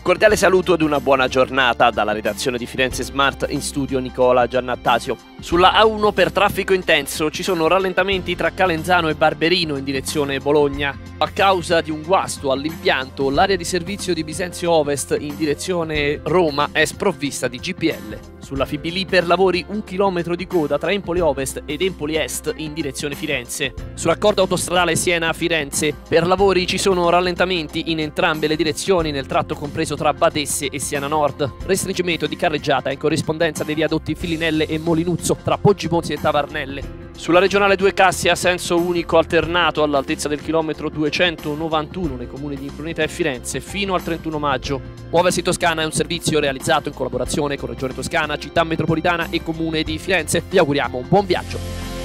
cordiale saluto ed una buona giornata dalla redazione di Firenze Smart, in studio Nicola Giannattasio. Sulla A1 per traffico intenso ci sono rallentamenti tra Calenzano e Barberino in direzione Bologna. A causa di un guasto all'impianto, l'area di servizio di Bisenzio Ovest in direzione Roma è sprovvista di GPL. Sulla Fibilì per lavori 1 chilometro di coda tra Empoli Ovest ed Empoli Est in direzione Firenze. Sull'accordo autostradale Siena-Firenze per lavori ci sono rallentamenti in entrambe le direzioni nel tratto compreso tra Badesse e Siena Nord. Restringimento di carreggiata in corrispondenza dei viadotti Filinelle e Molinuzzo tra Poggiponzi e Tavarnelle. Sulla regionale 2 Cassia, senso unico alternato all'altezza del chilometro 291 nei comuni di Impruneta e Firenze fino al 31 maggio. Muoversi Toscana è un servizio realizzato in collaborazione con Regione Toscana, Città Metropolitana e Comune di Firenze. Vi auguriamo un buon viaggio.